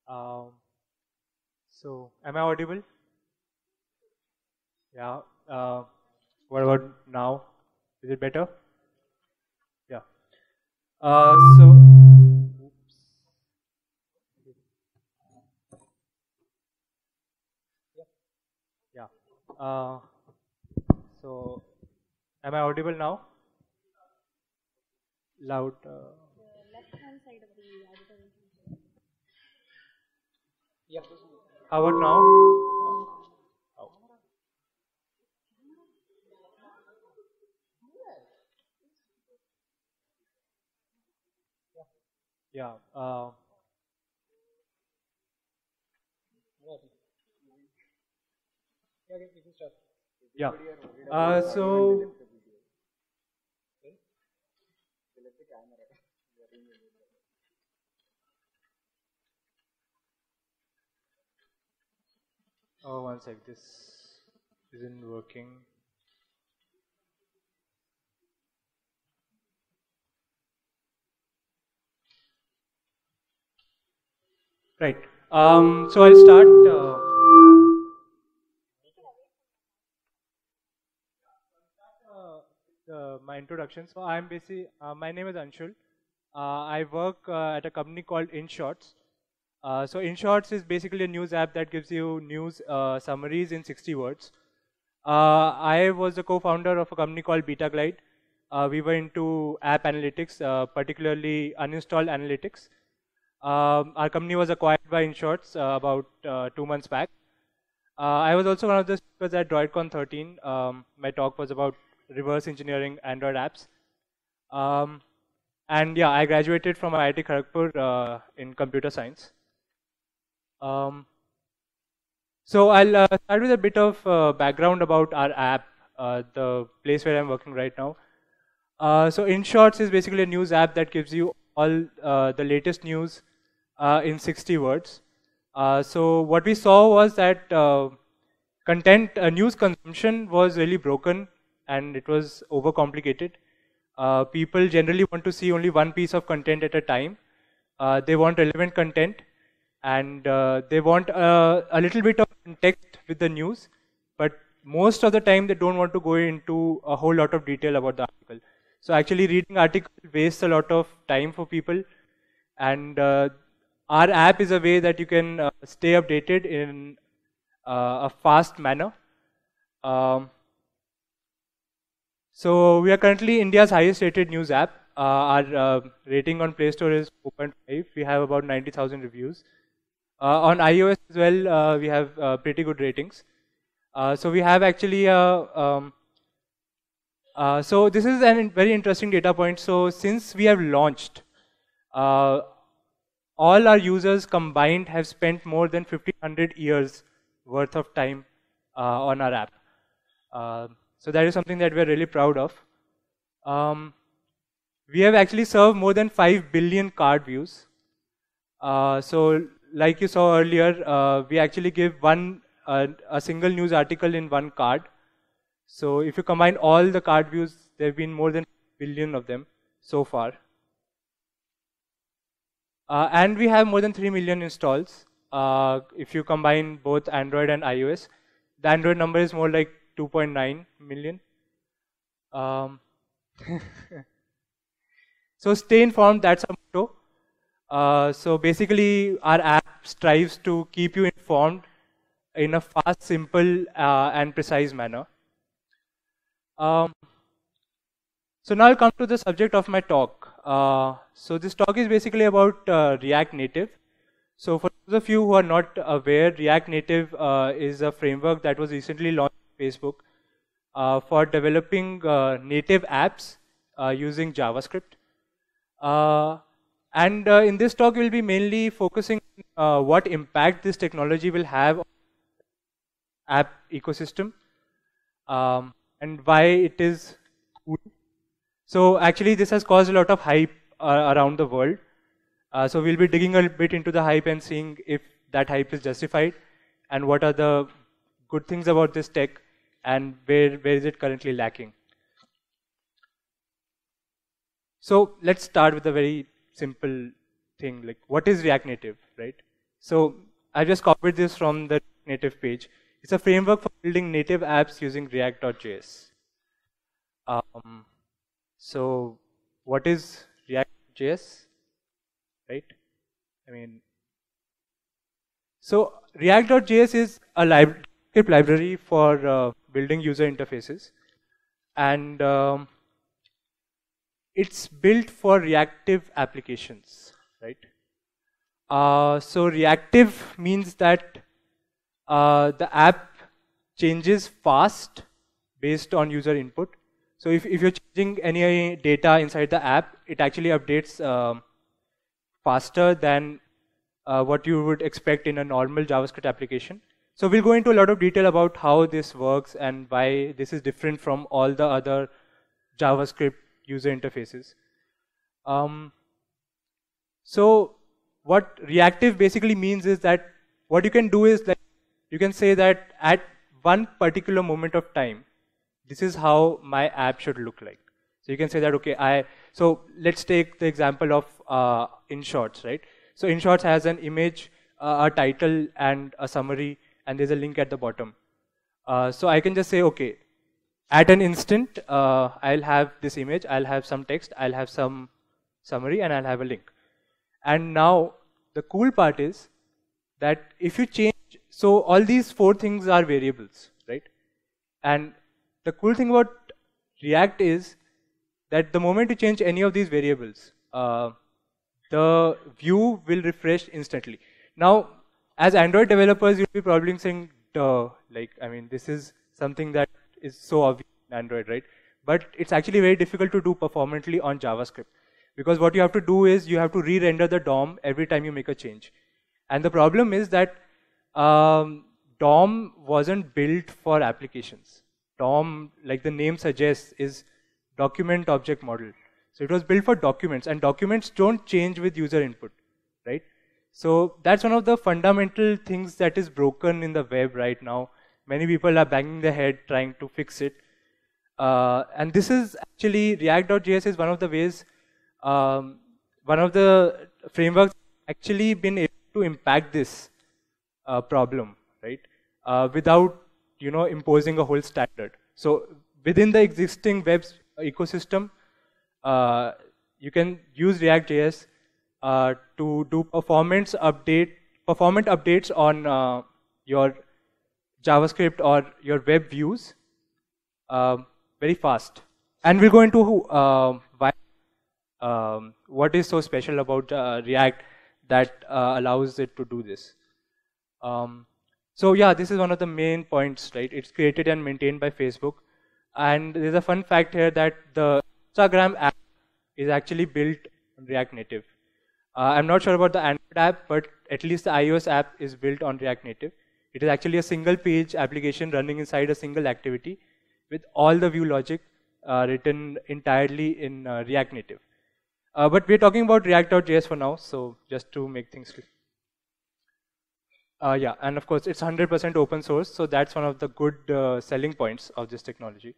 Um, so, am I audible? Yeah. What about now? Is it better? Yeah. So, oops. Yeah. Uh, so, am I audible now? Loud. How about now? Oh, yeah. Yeah. So, oh, one sec. This isn't working. Right. So I'll start. My introduction. So I'm basically, my name is Anshul. I work at a company called InShorts. So InShorts is basically a news app that gives you news summaries in 60 words. I was the co-founder of a company called BetaGlide. We were into app analytics, particularly uninstalled analytics. Our company was acquired by InShorts about 2 months back. I was also one of the speakers at DroidCon 13. My talk was about reverse engineering Android apps. Um, and yeah, I graduated from IIT Kharagpur in computer science. Um, so I'll start with a bit of background about our app, the place where I'm working right now. So InShorts is basically a news app that gives you all the latest news in 60 words. So what we saw was that news consumption was really broken and it was overcomplicated. People generally want to see only one piece of content at a time. They want relevant content and they want a little bit of context with the news, but most of the time they don't want to go into a whole lot of detail about the article. So actually reading article wastes a lot of time for people, and our app is a way that you can stay updated in a fast manner. Um, so we are currently India's highest rated news app. Our rating on Play Store is 4.5. We have about 90,000 reviews. On iOS as well, we have pretty good ratings. So we have actually so this is a very interesting data point. So since we have launched, uh, all our users combined have spent more than 1500 years worth of time on our app. So that is something that we're really proud of. Um, we have actually served more than 5 billion card views. So like you saw earlier, we actually give a single news article in one card. So if you combine all the card views, there have been more than billion of them so far. And we have more than 3 million installs. If you combine both Android and iOS, the Android number is more like 2.9 million. Um, so stay informed, that's our motto. So basically, our app strives to keep you informed in a fast, simple, and precise manner. Um, so now I'll come to the subject of my talk. So this talk is basically about React Native. So for those of you who are not aware, React Native is a framework that was recently launched on Facebook for developing native apps using JavaScript. And in this talk, we'll be mainly focusing on what impact this technology will have on app ecosystem and why it is cool. So actually, this has caused a lot of hype around the world. So we'll be digging a bit into the hype and seeing if that hype is justified and what are the good things about this tech and where is it currently lacking. So let's start with a very simple thing, like what is React Native, right? So I just copied this from the native page. It's a framework for building native apps using React.js. So what is React.js, right? I mean, so React.js is a script library for building user interfaces, and it's built for reactive applications, right? So reactive means that the app changes fast based on user input. So if you're changing any data inside the app, it actually updates faster than what you would expect in a normal JavaScript application. So we'll go into a lot of detail about how this works and why this is different from all the other JavaScript user interfaces. So what reactive basically means is that what you can do is that you can say that at one particular moment of time, this is how my app should look like. So you can say that, okay, so let's take the example of inshorts, right? So inshorts has an image, a title, and a summary, and there's a link at the bottom. So I can just say, okay, at an instant, I'll have this image, I'll have some text, I'll have some summary, and I'll have a link. And now the cool part is that if you change, so all these 4 things are variables, right? And the cool thing about React is that the moment you change any of these variables, the view will refresh instantly. Now, as Android developers, you'll be probably saying, duh, like, I mean, this is something that is so obvious in Android, right? But it's actually very difficult to do performantly on JavaScript. Because what you have to do is you have to re-render the DOM every time you make a change. And the problem is that DOM wasn't built for applications. DOM, like the name suggests, is document object model. So it was built for documents, and documents don't change with user input, right? So that's one of the fundamental things that is broken in the web right now. Many people are banging their head trying to fix it. And this is actually, React.js is one of the ways, one of the frameworks actually been able to impact this problem, right? Without, imposing a whole standard. So within the existing web ecosystem, you can use React.js to do performant updates on your JavaScript or your web views very fast. And we'll go into why, what is so special about React that allows it to do this. So yeah, this is one of the main points, right? It's created and maintained by Facebook. And there's a fun fact here that the Instagram app is actually built on React Native. I'm not sure about the Android app, but at least the iOS app is built on React Native. It is actually a single page application running inside a single activity with all the view logic written entirely in React Native. But we're talking about React.js for now, so just to make things clear. Yeah, and of course, it's 100% open source, so that's one of the good selling points of this technology.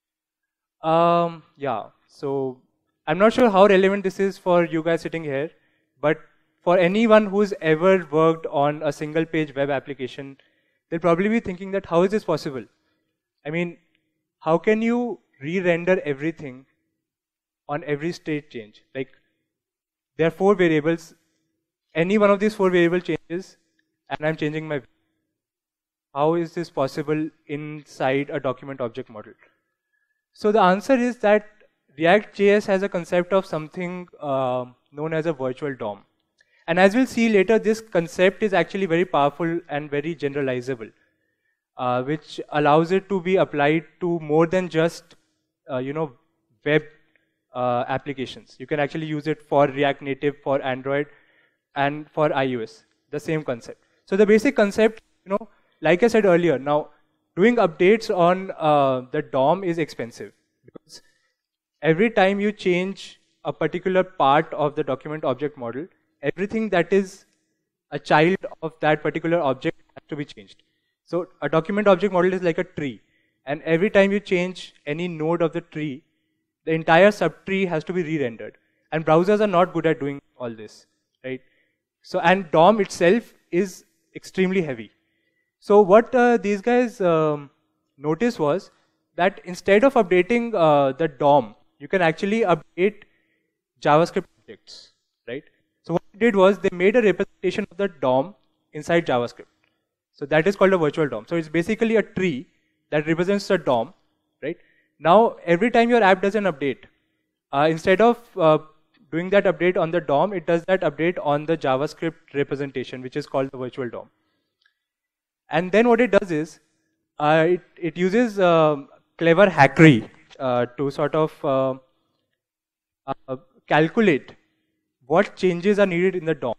Yeah, so I'm not sure how relevant this is for you guys sitting here, but for anyone who's ever worked on a single page web application, they'll probably be thinking that how is this possible? I mean, how can you re-render everything on every state change? Like, there are 4 variables, any one of these 4 variable changes, and I'm changing my view. How is this possible inside a document object model? So the answer is that React.js has a concept of something known as a virtual DOM. And as we'll see later, this concept is actually very powerful and very generalizable, which allows it to be applied to more than just web applications. You can actually use it for React Native, for Android, and for iOS, the same concept. So the basic concept, like I said earlier, now doing updates on the DOM is expensive because every time you change a particular part of the document object model, everything that is a child of that particular object has to be changed. So a document object model is like a tree, and every time you change any node of the tree, the entire subtree has to be re-rendered. And browsers are not good at doing all this, right? So, and DOM itself is extremely heavy. So what these guys noticed was that instead of updating the DOM, you can actually update JavaScript objects, right? So what they did was they made a representation of the DOM inside JavaScript. So that is called a virtual DOM. So it's basically a tree that represents the DOM, right? Now every time your app does an update, instead of doing that update on the DOM, it does that update on the JavaScript representation, which is called the virtual DOM. And then what it does is, it uses clever hackery to sort of calculate what changes are needed in the DOM.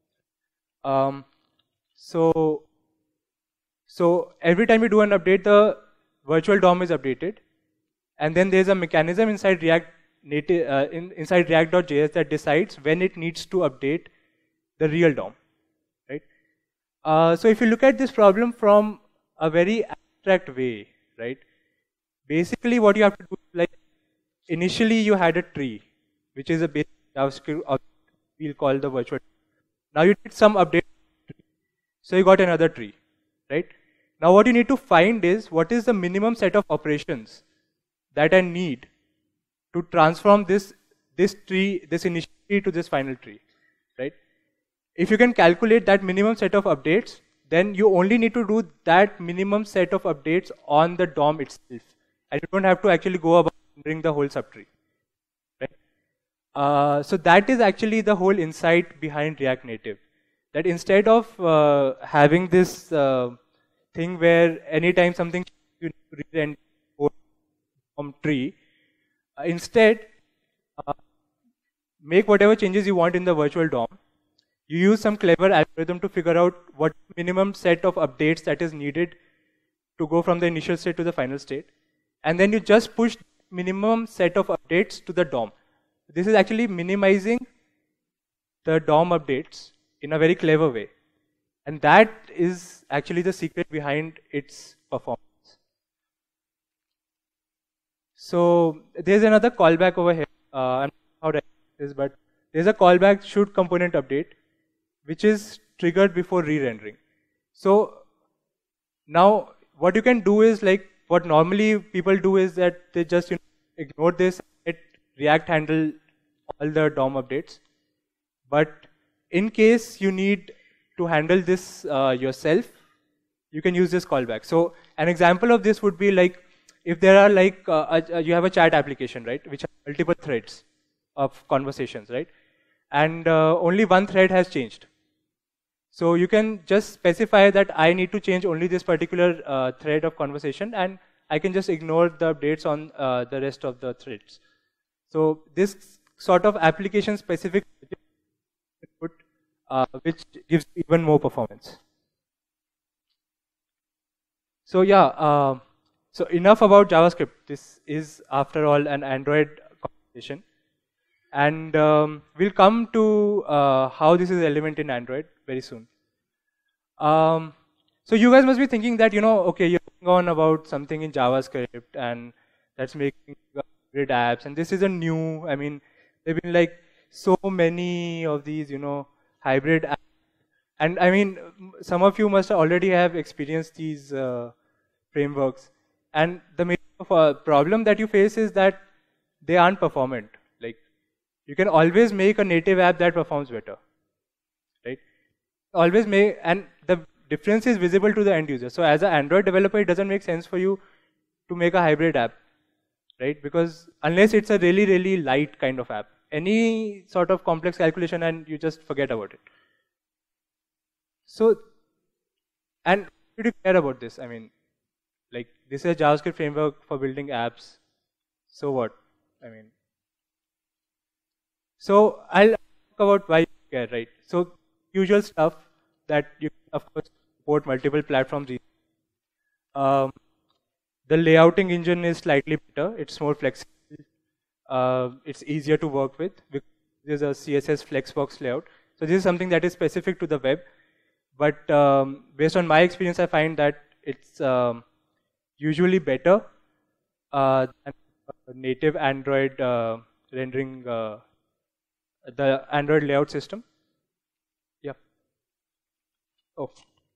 So every time you do an update, the virtual DOM is updated, and then there's a mechanism inside React native inside React.js that decides when it needs to update the real DOM, right? So if you look at this problem from a very abstract way, right? Basically, what you have to do is, like, initially you had a tree, which is a basic JavaScript object we'll call the virtual. Now you did some update, so you got another tree, right? Now what you need to find is what is the minimum set of operations that I need to transform this tree, this initial tree to this final tree, right? If you can calculate that minimum set of updates, then you only need to do that minimum set of updates on the DOM itself, and you don't have to actually go about rendering the whole subtree, right? So that is actually the whole insight behind React Native. That instead of having this thing where anytime something you render from tree, instead make whatever changes you want in the virtual DOM. You use some clever algorithm to figure out what minimum set of updates that is needed to go from the initial state to the final state, and then you just push minimum set of updates to the DOM. This is actually minimizing the DOM updates in a very clever way, and that is actually the secret behind its performance. So there's another callback over here. I'm not sure how to explain this, but there's a callback should component update, which is triggered before re-rendering. So now what you can do is, like, what normally people do is that they just ignore this, let React handle all the DOM updates. But in case you need to handle this yourself, you can use this callback. So an example of this would be, like, if there are, like, you have a chat application, right, which has multiple threads of conversations, right, and only one thread has changed. So you can just specify that I need to change only this particular thread of conversation, and I can just ignore the updates on the rest of the threads. So this sort of application-specific input, which gives even more performance. So yeah, so enough about JavaScript. This is, after all, an Android conversation. And we'll come to how this is relevant in Android very soon. So you guys must be thinking that, okay, you're going on about something in JavaScript, and that's making grid apps, and this isn't new. I mean, there have been, like, so many of these, hybrid apps. And I mean, some of you must already have experienced these frameworks. And the main problem that you face is that they aren't performant. Like, you can always make a native app that performs better, right? Always make, and the difference is visible to the end user. So as an Android developer, it doesn't make sense for you to make a hybrid app, right? Because unless it's a really, really light kind of app, any sort of complex calculation and you just forget about it. So, and why do you care about this? I mean, like, this is a JavaScript framework for building apps. So what? I mean, so I'll talk about why you care, right? So usual stuff that you can, of course, support multiple platforms. The layouting engine is slightly better. It's more flexible. It's easier to work with because there's a CSS flexbox layout. So this is something that is specific to the web. But based on my experience, I find that it's usually better than native Android rendering, the Android layout system. Yeah. Oh.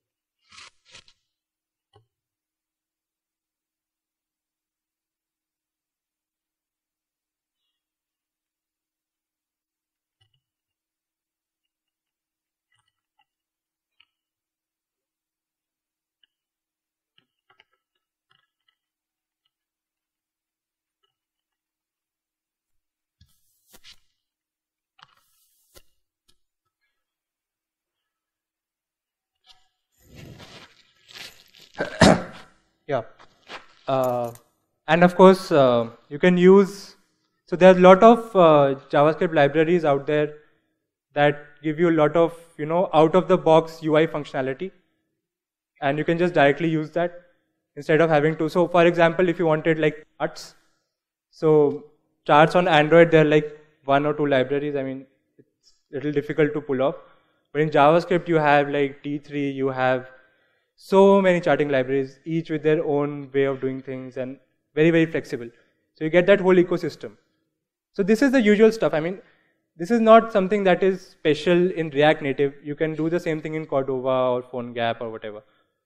Yeah. Uh, and of course, you can use, so there's a lot of JavaScript libraries out there that give you a lot of, out of the box UI functionality. And you can just directly use that instead of having to. So for example, if you wanted like charts, so charts on Android, there are like 1 or 2 libraries. I mean, it's a little difficult to pull off. But in JavaScript, you have like T3, you have so many charting libraries, each with their own way of doing things and very, very flexible. So you get that whole ecosystem. So this is the usual stuff. I mean, this is not something that is special in React Native. You can do the same thing in Cordova or PhoneGap or whatever.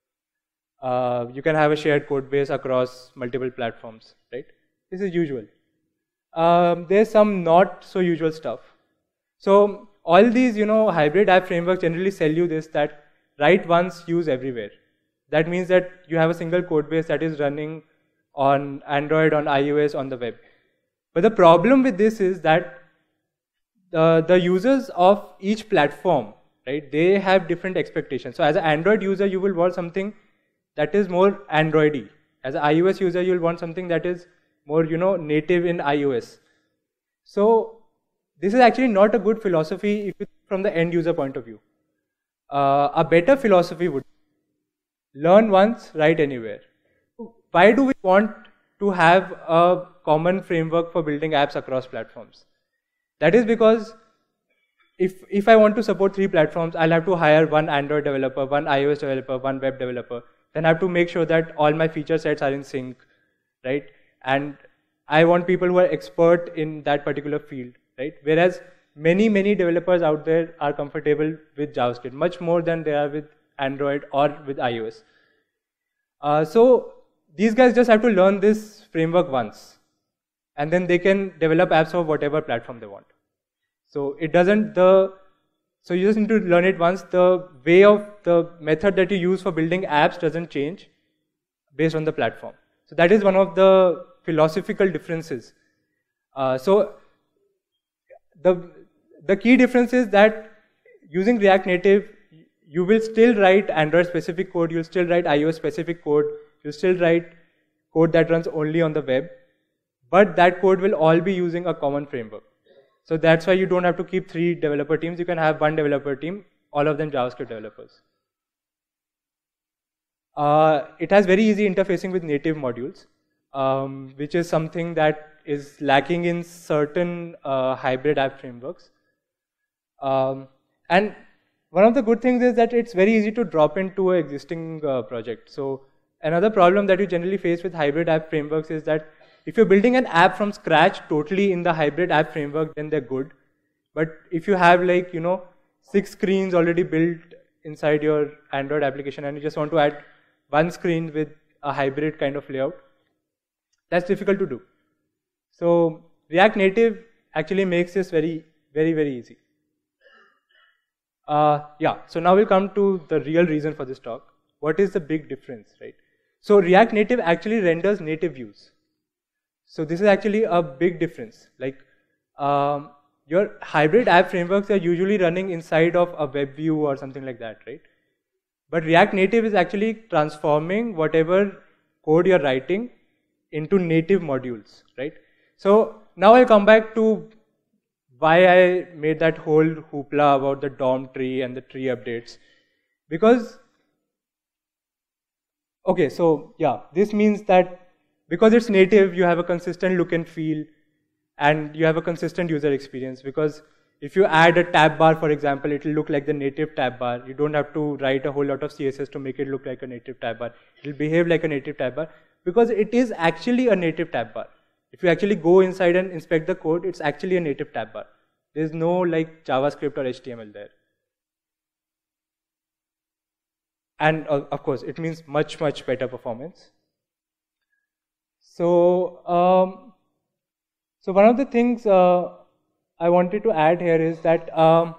You can have a shared code base across multiple platforms, right? This is usual. There's some not so usual stuff. So all these, hybrid app frameworks generally sell you this, that write once, use everywhere. That means that you have a single code base that is running on Android, on iOS, on the web. But the problem with this is that the users of each platform, right, they have different expectations. So as an Android user, you will want something that is more Android-y. As an iOS user, you'll want something that is more, native in iOS. So this is actually not a good philosophy from the end user point of view. A better philosophy would learn once, write anywhere. Why do we want to have a common framework for building apps across platforms? That is because if I want to support 3 platforms, I'll have to hire 1 Android developer, 1 iOS developer, 1 web developer. Then I have to make sure that all my feature sets are in sync, right? And I want people who are expert in that particular field, right? Whereas many, many developers out there are comfortable with JavaScript, much more than they are with Android or with iOS. So these guys just have to learn this framework once, and then they can develop apps for whatever platform they want. So it doesn't, so you just need to learn it once. The way of the method that you use for building apps doesn't change based on the platform. So that is one of the philosophical differences. So the key difference is that using React Native, you will still write Android-specific code, you'll still write iOS-specific code, you'll still write code that runs only on the web, but that code will all be using a common framework. So that's why you don't have to keep 3 developer teams. You can have 1 developer team, all of them JavaScript developers. It has very easy interfacing with native modules, which is something that is lacking in certain hybrid app frameworks. And one of the good things is that it's very easy to drop into an existing project. So another problem that you generally face with hybrid app frameworks is that if you're building an app from scratch totally in the hybrid app framework, then they're good. But if you have 6 screens already built inside your Android application and you just want to add 1 screen with a hybrid kind of layout, that's difficult to do. So React Native actually makes this very, very, very easy. Yeah, so now we'll come to the real reason for this talk. What is the big difference, right? So React Native actually renders native views. So this is actually a big difference. Your hybrid app frameworks are usually running inside of a web view or something like that, right? But React Native is actually transforming whatever code you're writing into native modules, right? So now I'll come back to why I made that whole hoopla about the DOM tree and the tree updates. Because, okay, so yeah, this means that because it's native, you have a consistent look and feel, and you have a consistent user experience. Because if you add a tab bar, for example, it will look like the native tab bar. You don't have to write a whole lot of CSS to make it look like a native tab bar. It will behave like a native tab bar because it is actually a native tab bar. If you actually go inside and inspect the code, it's actually a native tab bar. There's no JavaScript or HTML there. And of course, it means much, much better performance. So one of the things I wanted to add here is that,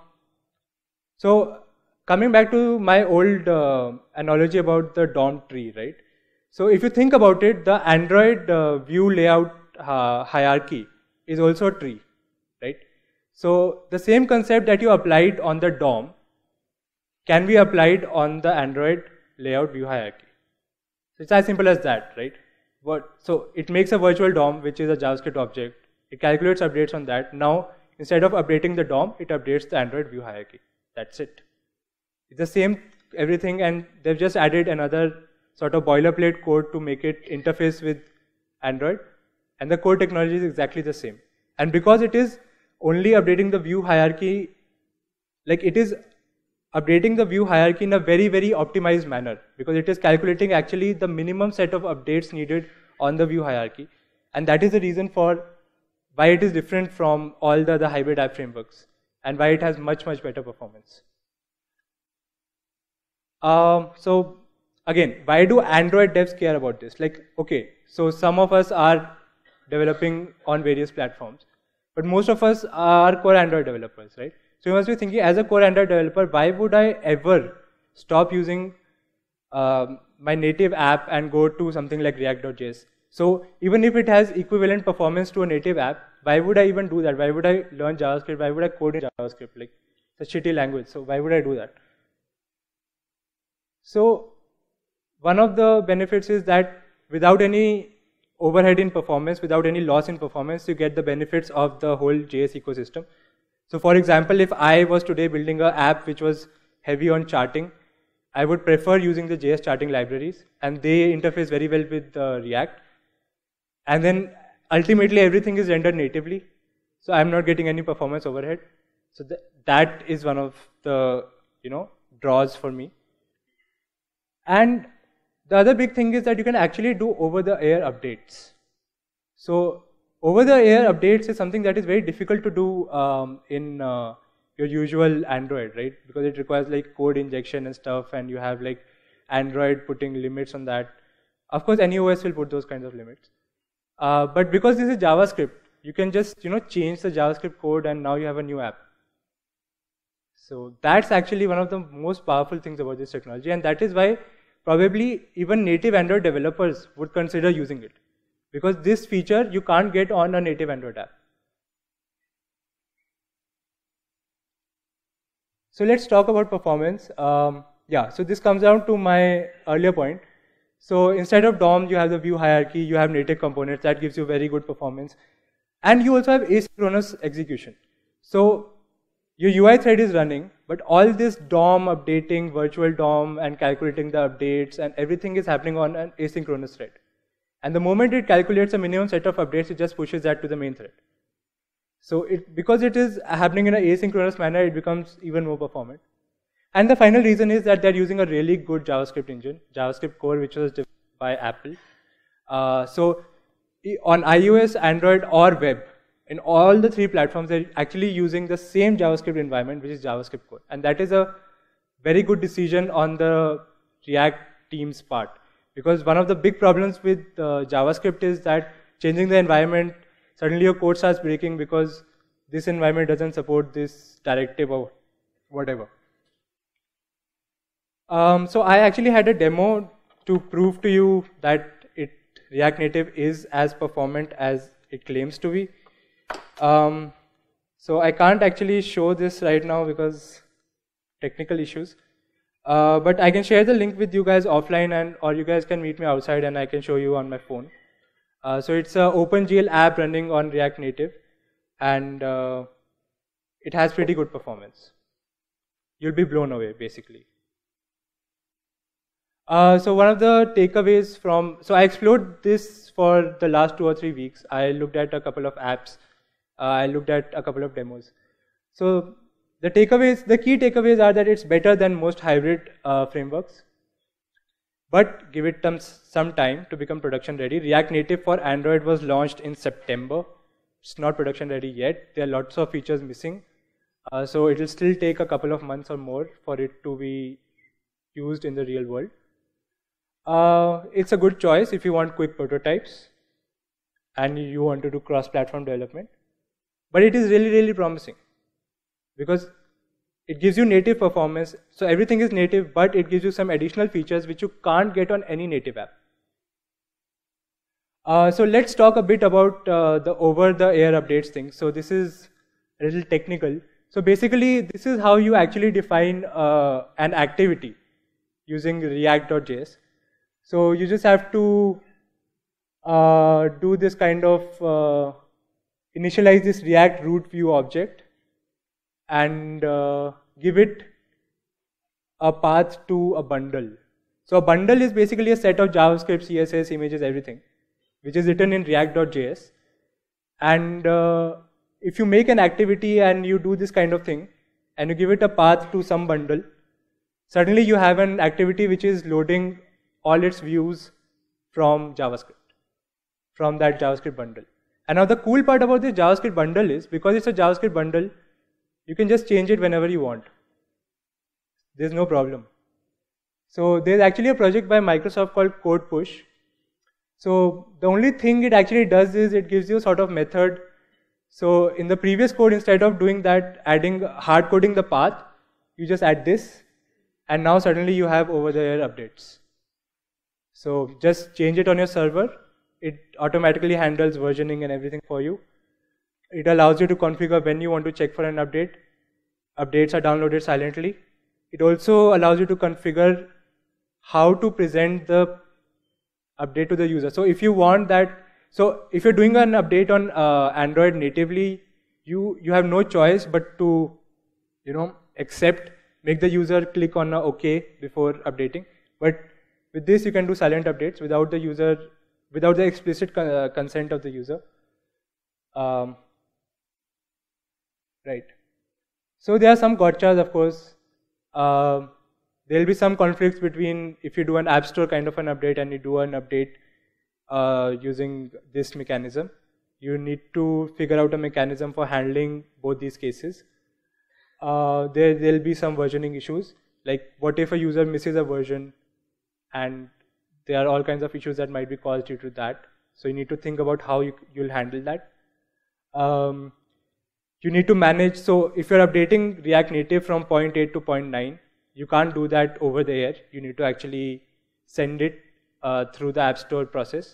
so coming back to my old analogy about the DOM tree, right? So if you think about it, the Android view layout hierarchy is also a tree, right? So the same concept that you applied on the DOM can be applied on the Android layout view hierarchy. So it's as simple as that, right? So it makes a virtual DOM, which is a JavaScript object. It calculates updates on that. Now, instead of updating the DOM, it updates the Android view hierarchy. That's it. It's the same everything, and they've just added another sort of boilerplate code to make it interface with Android, and the core technology is exactly the same. And because it is only updating the view hierarchy, like it is updating the view hierarchy in a very, very optimized manner, because it is calculating actually the minimum set of updates needed on the view hierarchy. And that is the reason for why it is different from all the other hybrid app frameworks, and why it has much, much better performance. So again, why do Android devs care about this? Like, okay, so some of us are developing on various platforms, but most of us are core Android developers, right? So you must be thinking, as a core Android developer, why would I ever stop using my native app and go to something like React.js? So even if it has equivalent performance to a native app, why would I even do that? Why would I learn JavaScript? Why would I code in JavaScript? Like, it's a shitty language, so why would I do that? So one of the benefits is that without any overhead in performance, without any loss in performance, you get the benefits of the whole JS ecosystem. So for example, if I was today building an app which was heavy on charting, I would prefer using the JS charting libraries, and they interface very well with React. And then ultimately everything is rendered natively, so I'm not getting any performance overhead. So that is one of the draws for me. And the other big thing is that you can actually do over-the-air updates. So over-the-air updates is something that is very difficult to do in your usual Android, right? Because it requires like code injection and stuff, and you have like Android putting limits on that. Of course, any OS will put those kinds of limits. But because this is JavaScript, you can just change the JavaScript code, and now you have a new app. So that's actually one of the most powerful things about this technology, and that is why probably even native Android developers would consider using it, because this feature you can't get on a native Android app. So let's talk about performance. Yeah, so this comes down to my earlier point. So instead of DOM, you have the view hierarchy, you have native components, that gives you very good performance. And you also have asynchronous execution. So your UI thread is running, but all this DOM updating, virtual DOM, and calculating the updates, and everything is happening on an asynchronous thread. And the moment it calculates a minimum set of updates, it just pushes that to the main thread. So because it is happening in an asynchronous manner, it becomes even more performant. And the final reason is that they're using a really good JavaScript engine, JavaScript core, which was developed by Apple. So on iOS, Android, or web, in all the three platforms, they're actually using the same JavaScript environment, which is JavaScript core. And that is a very good decision on the React team's part. Because one of the big problems with JavaScript is that changing the environment, suddenly your code starts breaking because this environment doesn't support this directive or whatever. So I actually had a demo to prove to you that React Native is as performant as it claims to be. So I can't actually show this right now because technical issues. But I can share the link with you guys offline, or you guys can meet me outside and I can show you on my phone. So it's an OpenGL app running on React Native, and it has pretty good performance. You'll be blown away, basically. So one of the takeaways so I explored this for the last 2 or 3 weeks. I looked at a couple of apps. I looked at a couple of demos. So the key takeaways are that it's better than most hybrid frameworks, but give it some time to become production ready. React Native for Android was launched in September. It's not production ready yet. There are lots of features missing. So it will still take a couple of months or more for it to be used in the real world. It's a good choice if you want quick prototypes and you want to do cross-platform development. But it is really, really promising because it gives you native performance. So everything is native, but it gives you some additional features which you can't get on any native app. So let's talk a bit about the over-the-air updates thing. So this is a little technical. So basically, this is how you actually define an activity using React.js. So you just have to do this kind of initialize this React root view object and give it a path to a bundle. So a bundle is basically a set of JavaScript, CSS, images, everything, which is written in React.js. And if you make an activity and you do this kind of thing, and you give it a path to some bundle, suddenly you have an activity which is loading all its views from JavaScript, from that JavaScript bundle. And now the cool part about this JavaScript bundle is, because it's a JavaScript bundle, you can just change it whenever you want. There's no problem. So there's actually a project by Microsoft called Code Push. So the only thing it actually does is it gives you a sort of method. So in the previous code, instead of doing that, hard coding the path, you just add this, and now suddenly you have over-the-air updates. So just change it on your server. It automatically handles versioning and everything for you. It allows you to configure when you want to check for an update. Updates are downloaded silently. It also allows you to configure how to present the update to the user. So if you want that, so if you're doing an update on Android natively, you have no choice but to, make the user click on OK before updating. But with this, you can do silent updates without the explicit consent of the user. Right. So there are some gotchas, of course. There will be some conflicts between if you do an App Store kind of an update and you do an update using this mechanism. You need to figure out a mechanism for handling both these cases. There will be some versioning issues. Like, what if a user misses a version, and there are all kinds of issues that might be caused due to that. So you need to think about how you'll handle that. You need to manage, so if you're updating React Native from 0.8 to 0.9, you can't do that over the air. You need to actually send it through the App Store process.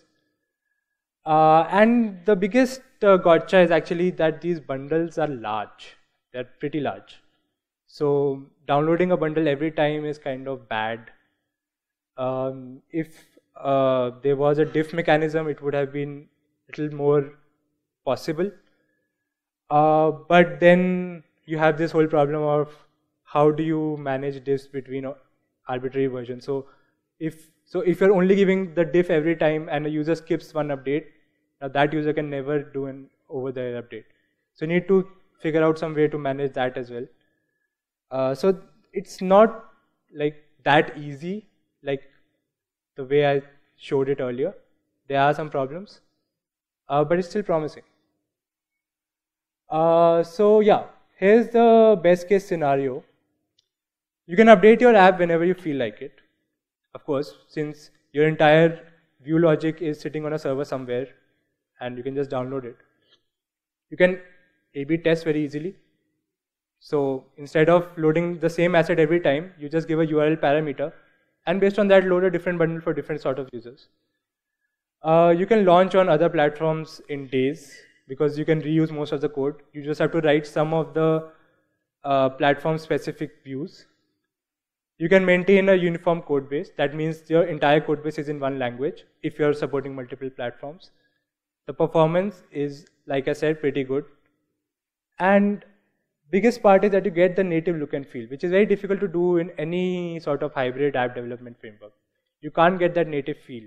And the biggest gotcha is actually that these bundles are large. They're pretty large. So downloading a bundle every time is kind of bad. If there was a diff mechanism, it would have been a little more possible. But then you have this whole problem of how do you manage diffs between arbitrary versions. So if you're only giving the diff every time and a user skips one update, now that user can never do an over-the-air update. So you need to figure out some way to manage that as well. So it's not like that easy, like the way I showed it earlier. There are some problems, but it's still promising. So yeah, here's the best case scenario. You can update your app whenever you feel like it. Of course, since your entire view logic is sitting on a server somewhere, and you can just download it. You can A/B test very easily. So instead of loading the same asset every time, you just give a URL parameter, and based on that, load a different bundle for different sort of users. You can launch on other platforms in days, because you can reuse most of the code. You just have to write some of the platform-specific views. You can maintain a uniform code base. That means your entire code base is in one language if you're supporting multiple platforms. The performance is, like I said, pretty good. And biggest part is that you get the native look and feel, which is very difficult to do in any sort of hybrid app development framework. You can't get that native feel.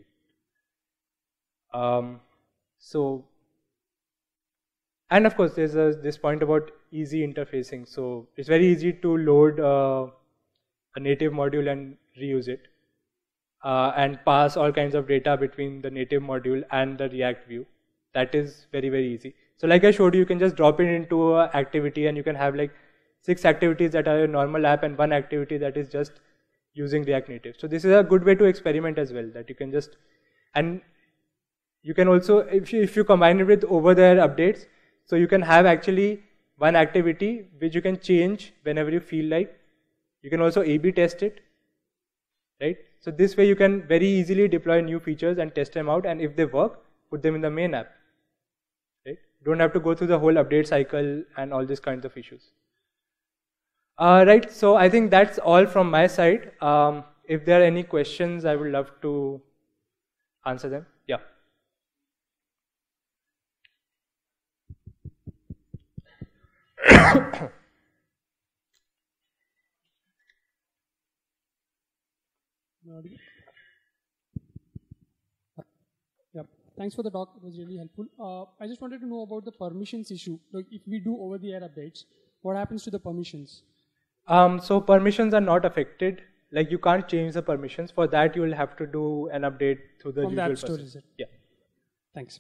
And of course, there's this point about easy interfacing. So it's very easy to load a native module and reuse it, and pass all kinds of data between the native module and the React view. That is very, very easy. So like I showed you, you can just drop it into an activity, and you can have like 6 activities that are a normal app and 1 activity that is just using React Native. So this is a good way to experiment as well, that you can just, and you can also, if you combine it with over-the-air updates, so you can have actually one activity which you can change whenever you feel like. You can also A/B test it, right? So this way you can very easily deploy new features and test them out, and if they work, put them in the main app, right? Don't have to go through the whole update cycle and all these kinds of issues. Right, so I think that's all from my side. If there are any questions, I would love to answer them. Yeah. Yeah, thanks for the talk. It was really helpful. I just wanted to know about the permissions issue. Like, if we do over-the-air updates, what happens to the permissions? So permissions are not affected. Like, you can't change the permissions. For that, you will have to do an update through the usual process. From the App Store, is it? Yeah. Thanks.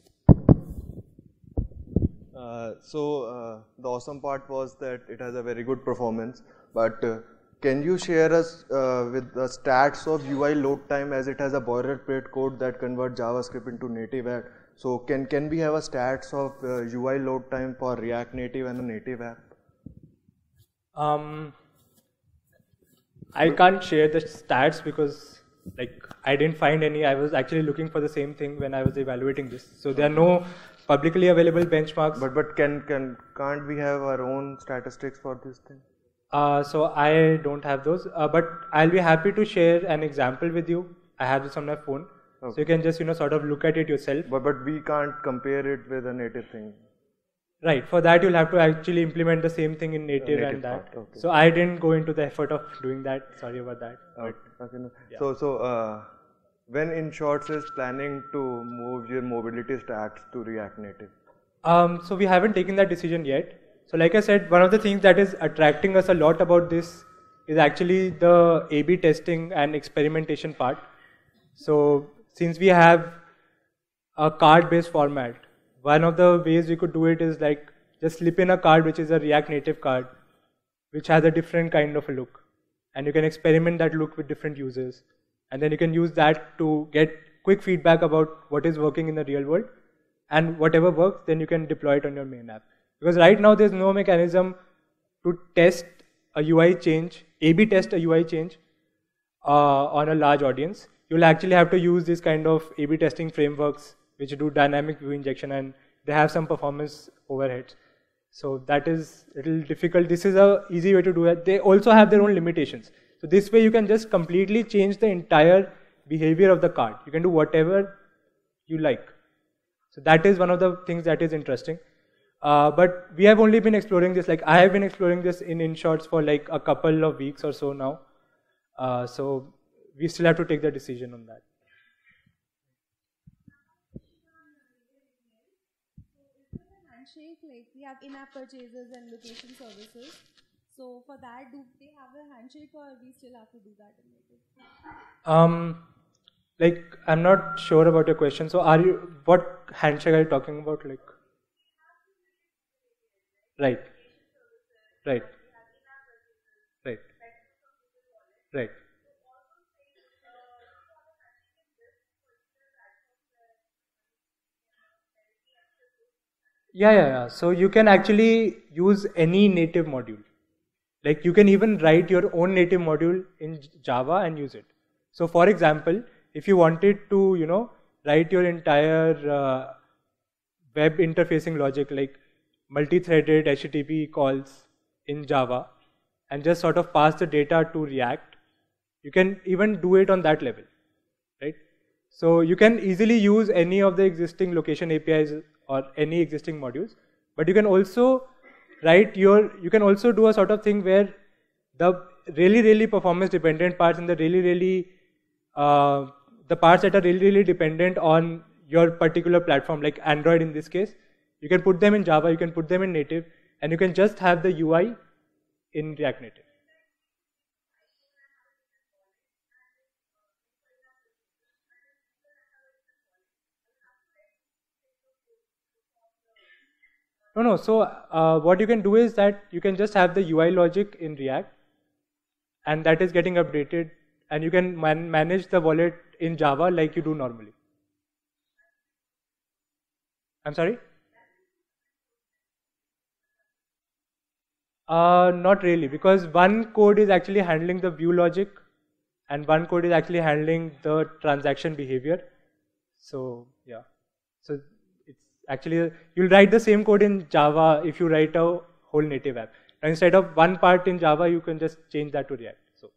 The awesome part was that it has a very good performance, but can you share us with the stats of UI load time, as it has a boilerplate code that converts JavaScript into native app? So can we have a stats of UI load time for React Native and a native app? I can't share the stats because I didn't find any. I was actually looking for the same thing when I was evaluating this. So there are no publicly available benchmarks. But can't we have our own statistics for this thing? So I don't have those, but I'll be happy to share an example with you. I have this on my phone, okay. So you can just sort of look at it yourself. But we can't compare it with a native thing. Right. For that, you'll have to actually implement the same thing in native and that. Okay. So I didn't go into the effort of doing that. Sorry about that. Okay. Yeah. So when inshorts is planning to move your mobility stacks to React Native? So we haven't taken that decision yet. So like I said, one of the things that is attracting us a lot about this is actually the A/B testing and experimentation part. So since we have a card-based format, one of the ways we could do it is just slip in a card which is a React Native card, which has a different kind of a look. And you can experiment that look with different users. And then you can use that to get quick feedback about what is working in the real world. And whatever works, then you can deploy it on your main app. Because right now there's no mechanism to test a UI change, A/B test a UI change on a large audience. You'll actually have to use this kind of A/B testing frameworks which do dynamic view injection, and they have some performance overheads. So that is a little difficult. This is an easy way to do it. They also have their own limitations. So this way you can just completely change the entire behavior of the card. You can do whatever you like. So that is one of the things that is interesting. But we have only been exploring this, I have been exploring this in inshorts for a couple of weeks or so now. So we still have to take the decision on that. Handshake, we have in-app purchases and location services. So for that, do they have a handshake, or we still have to do that in native? I'm not sure about your question. So what handshake are you talking about? Right. Right. Right. Right. Yeah. So you can actually use any native module. You can even write your own native module in Java and use it. So for example, if you wanted to, write your entire web interfacing logic, multi-threaded HTTP calls in Java, and just sort of pass the data to React, you can even do it on that level, right? So you can easily use any of the existing location APIs or any existing modules, but you can also you can also do a sort of thing where the really performance dependent parts and the the parts that are really dependent on your particular platform, like Android in this case, you can put them in Java, you can put them in native, and you can just have the UI in React Native. No. So what you can do is that you can just have the UI logic in React, and that is getting updated and you can manage the wallet in Java like you do normally. I'm sorry? Not really, because one code is actually handling the view logic and one code is actually handling the transaction behavior. So yeah, so it's actually, you'll write the same code in Java if you write a whole native app. And instead of one part in Java, you can just change that to React. So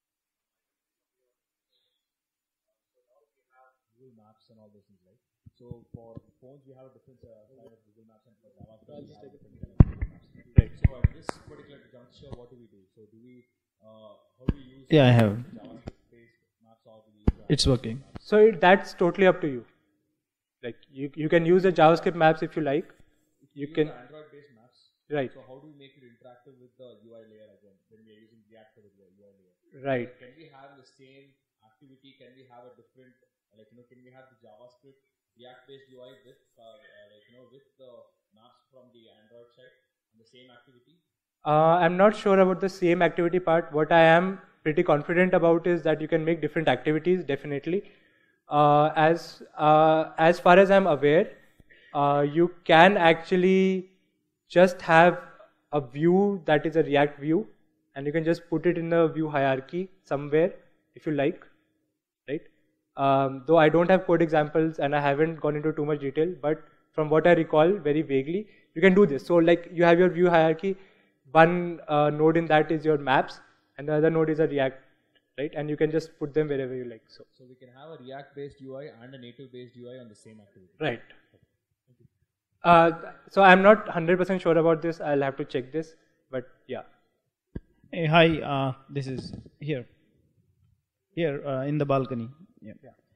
Google Maps and all those things, right? So for phones, we have a different kind of Google Maps, and for Java, we have a different kind of Google Maps. right. So at this particular juncture, what do we do? So do we, how do we use Yeah, I have. JavaScript-based maps, or do we use It's working. So that's totally up to you. Like you can use the JavaScript maps if you like. You use can, the Android-based maps? right, So how do we make it interactive with the UI layer again when we are using React for the UI layer? right. Can we have the same activity? Can we have a different, can we have the JavaScript React-based UI with, with the maps from the Android side and the same activity? I'm not sure about the same activity part. What I am pretty confident about is that you can make different activities, definitely. As far as I'm aware, you can actually just have a view that is a React view, and you can just put it in the view hierarchy somewhere if you like, right? Though I don't have code examples and I haven't gone into too much detail, but from what I recall very vaguely, you can do this. So like you have your view hierarchy, one node in that is your maps, and the other node is a React, right? And you can just put them wherever you like. So we can have a React-based UI and a native-based UI on the same activity. right. So I'm not 100% sure about this. I'll have to check this, but yeah. Hey, hi, this is here in the balcony. Yeah.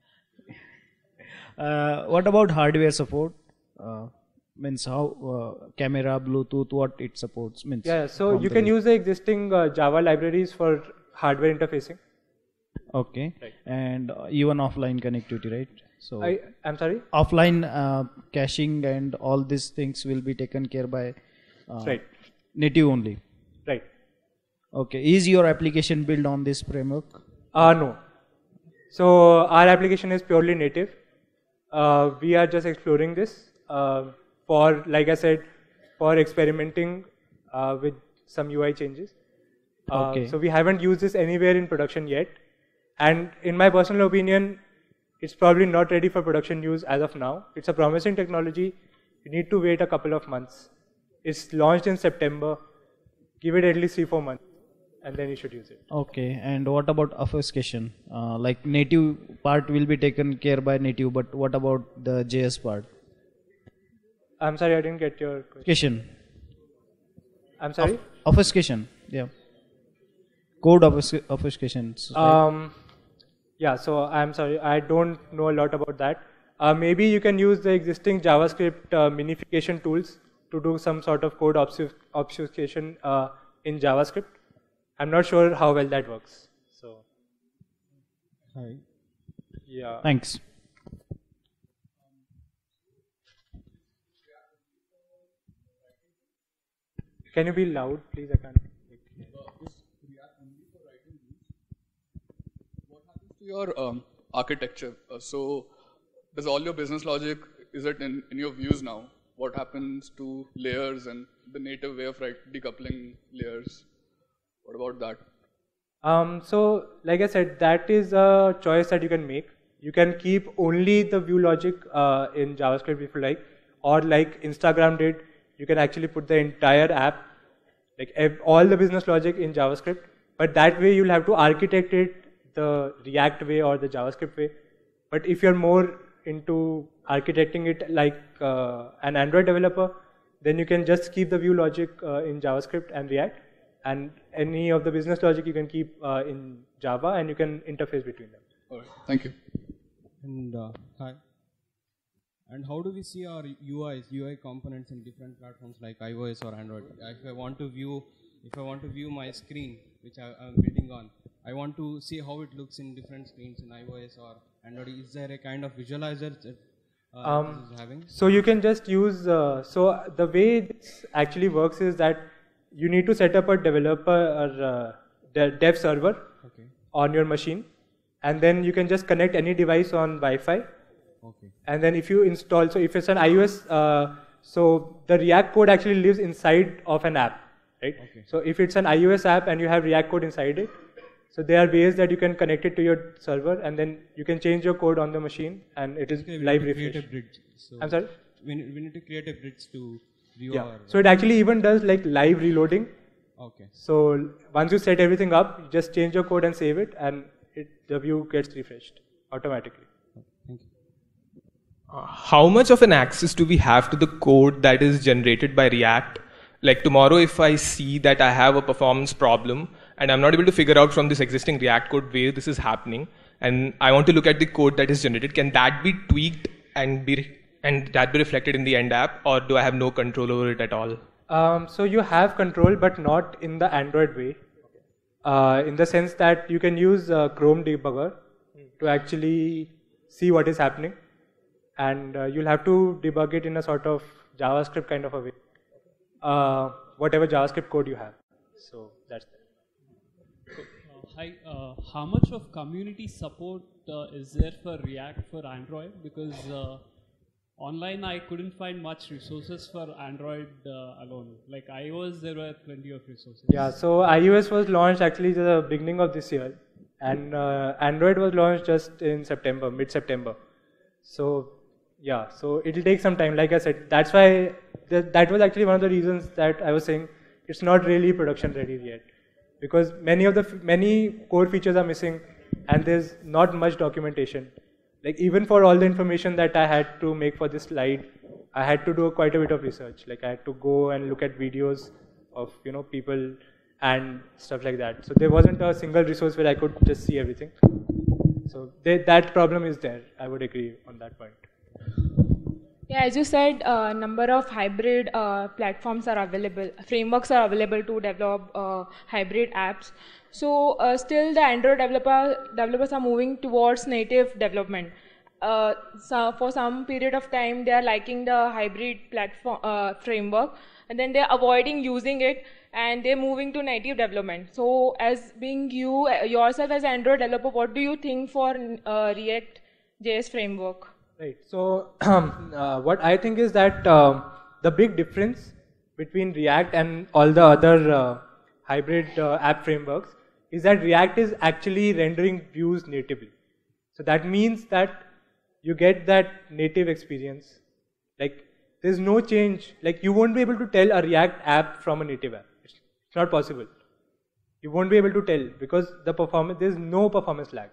What about hardware support? Means how camera, Bluetooth, what it supports? Means Yeah, so you can use the existing Java libraries for hardware interfacing. Okay, Right. and even offline connectivity, right? So I'm sorry? offline caching and all these things will be taken care by Right, native only. right. Okay, is your application built on this framework? No. So our application is purely native. We are just exploring this for, like I said, for experimenting with some UI changes. Okay. So we haven't used this anywhere in production yet. And in my personal opinion, it's probably not ready for production use as of now. It's a promising technology. You need to wait a couple of months. It's launched in September. Give it at least 3-4 months, and then you should use it. Okay, and what about obfuscation? Like native part will be taken care by native, but what about the JS part? I'm sorry, I didn't get your question. Obfuscation. I'm sorry? Obfuscation. Yeah. Code obfuscation. Yeah, so I'm sorry, I don't know a lot about that. Maybe you can use the existing JavaScript minification tools to do some sort of code obfuscation in JavaScript. I'm not sure how well that works. So, Hi. yeah. Thanks. Can you be loud, please? I can't. To your architecture, so does all your business logic, is it in your views now? What happens to layers and the native way of decoupling layers? What about that? So, like I said, that is a choice that you can make. You can keep only the view logic in JavaScript if you like, or like Instagram did, you can actually put the entire app, like all the business logic in JavaScript, but that way you'll have to architect it the React way or the JavaScript way. But if you're more into architecting it like an Android developer, then you can just keep the view logic in JavaScript and React, and any of the business logic you can keep in Java, and you can interface between them. All right, thank you. And hi. And how do we see our UI components in different platforms like iOS or Android? If I want to view my screen, which I'm building on, I want to see how it looks in different screens in iOS or Android. Is there a kind of visualizer that this is having? So you can just use, so the way this actually works is that you need to set up a developer or dev server Okay. on your machine, and then you can just connect any device on Wi-Fi. Okay. And then if you install, so if it's an iOS, so the React code actually lives inside of an app, right? Okay. So if it's an iOS app and you have React code inside it, so there are ways that you can connect it to your server, and then you can change your code on the machine, and it is Okay, we live need to create refresh. a bridge. So I'm sorry? We need to create a bridge to view Yeah. our. So it actually even does like live reloading. Okay. So once you set everything up, you just change your code and save it, and the view gets refreshed automatically. Thank you. How much of an access do we have to the code that is generated by React? Like tomorrow, if I see that I have a performance problem and I'm not able to figure out from this existing React code where this is happening, and I want to look at the code that is generated, can that be tweaked and that be reflected in the end app, or do I have no control over it at all? So you have control, but not in the Android way. In the sense that you can use Chrome debugger to actually see what is happening, and you'll have to debug it in a sort of JavaScript kind of a way, whatever JavaScript code you have. So that's it. Hi, how much of community support is there for React for Android? Because online I couldn't find much resources for Android alone. Like iOS, there were plenty of resources. Yeah, so iOS was launched actually the beginning of this year, and Android was launched just in September, mid-September. So yeah, so it'll take some time. Like I said, that's why that was actually one of the reasons that I was saying it's not really production ready yet, because many core features are missing, and there's not much documentation. Like even for all the information that I had to make for this slide, I had to do quite a bit of research. Like I had to go and look at videos of people and stuff like that. So there wasn't a single resource where I could just see everything. So that problem is there. I would agree on that point. Yeah, as you said, number of hybrid platforms are available, frameworks are available to develop hybrid apps. So still the Android developers are moving towards native development. So for some period of time, they are liking the hybrid platform framework, and then they're avoiding using it, and they're moving to native development. So as being yourself as Android developer, what do you think for React JS framework? Right. So what I think is that the big difference between React and all the other hybrid app frameworks is that React is actually rendering views natively. So that means that you get that native experience. Like there's no change. Like you won't be able to tell a React app from a native app. It's not possible. You won't be able to tell because there's no performance lag.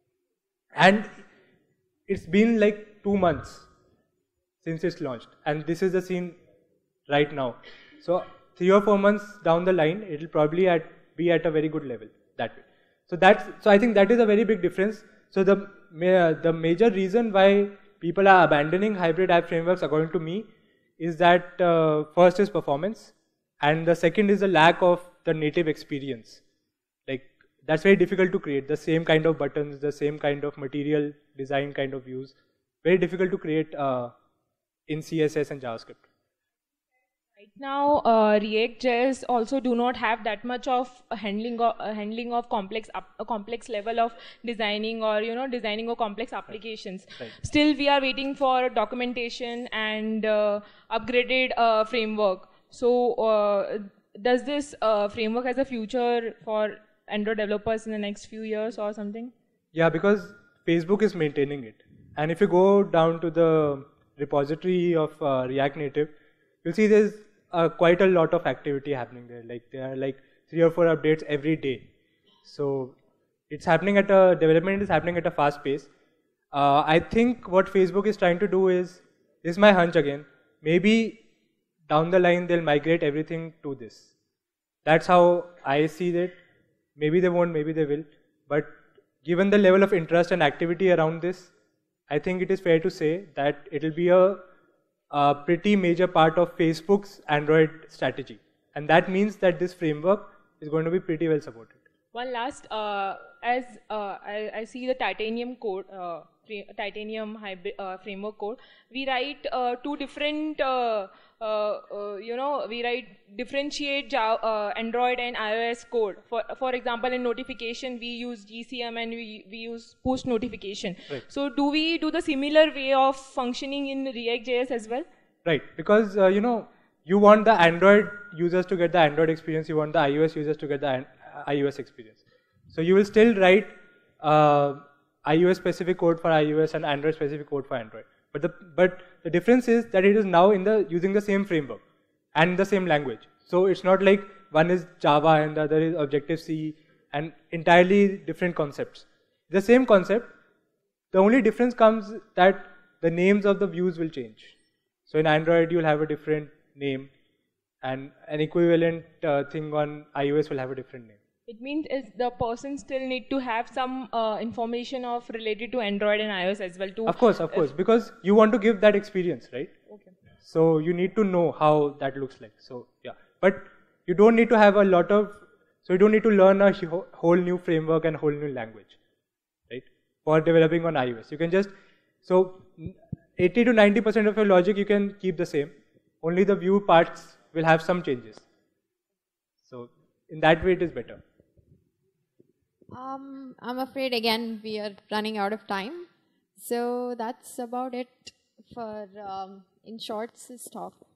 And it's been like 2 months since it's launched, and this is the scene right now. So 3 or 4 months down the line, it'll probably be at a very good level that way. So I think that is a very big difference. So the major reason why people are abandoning hybrid app frameworks, according to me, is that first is performance, and the second is the lack of the native experience. Like that's very difficult to create. The same kind of buttons, the same kind of material design kind of views. Very difficult to create in CSS and JavaScript. Right now, React.js also do not have that much of handling of complex level of designing or designing of complex applications. Right. Still, we are waiting for documentation and upgraded framework. So, does this framework has a future for Android developers in the next few years or something? Yeah, because Facebook is maintaining it. And if you go down to the repository of React Native, you'll see there's quite a lot of activity happening there. Like there are like 3 or 4 updates every day. So it's happening development is happening at a fast pace. I think what Facebook is trying to do is my hunch again, maybe down the line they'll migrate everything to this. That's how I see it. Maybe they won't, maybe they will. But given the level of interest and activity around this, I think it is fair to say that it will be a pretty major part of Facebook's Android strategy. And that means that this framework is going to be pretty well supported. One last, as I see the titanium code, titanium hybrid framework code, we write two different, we write differentiate Android and iOS code. For example, in notification, we use GCM and we use push notification. Right. So do we do the similar way of functioning in React.js as well? Right, because you want the Android users to get the Android experience, you want the iOS users to get the iOS experience. So you will still write iOS specific code for iOS and Android specific code for Android. But the difference is that it is now using the same framework and the same language. So it's not like one is Java and the other is Objective-C and entirely different concepts. The same concept, the only difference comes that the names of the views will change. So in Android you'll have a different name and an equivalent thing on iOS will have a different name. It means is the person still need to have some information of related to Android and iOS as well too. Of course, because you want to give that experience, right? Okay. So you need to know how that looks like. So yeah, but you don't need to have so you don't need to learn a whole new framework and whole new language, right? For developing on iOS, you can just 80 to 90% of your logic you can keep the same. Only the view parts will have some changes. So in that way, it is better. I'm afraid again we are running out of time. So that's about it for InShorts' talk.